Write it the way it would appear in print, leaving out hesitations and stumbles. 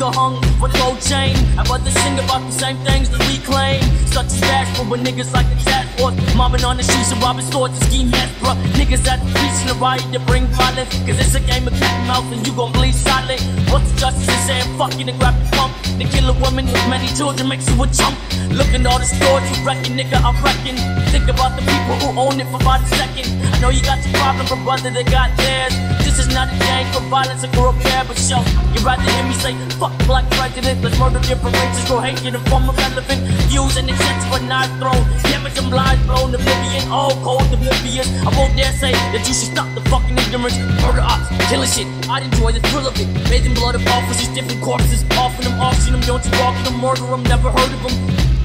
nigga hung for the gold chain. I'd rather sing about the same things that we claim, such as bashful with niggas like the task force, mobbing on the streets and robbing stores to scheme yes, bruh. Niggas at the streets in the riot to bring violence, cause it's a game of cat and mouse and you gon' bleed silent. What's the justice in saying fuck you and grab the pump? To kill a woman with many children makes you a chump. Look at all the stores you reckon, nigga, I reckon. Think about the people who own it for about a second. I know you got your problem, but brother, they got theirs. This is not a gang for violence or for repair, but show. You'd rather hear me say, fuck black prejudice, let's murder different races, grow hate in the form of relevant views and accepts but not thrown. Damage and lies blown, oblivion, all cold, oblivious. I won't dare say that you should stop the fucking ignorance. Murder ops, killing shit, I'd enjoy the thrill of it. Bathing blood of officers, different corpses, offing them, auction them, don't you walk them, murder them, never heard of them.